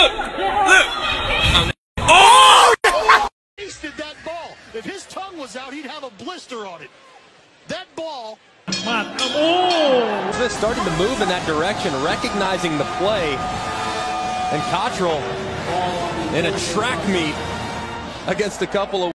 Oh! Wasted that ball. If his tongue was out, he'd have a blister on it. That ball. Starting to move in that direction, recognizing the play. And Cottrell in a track meet against a couple of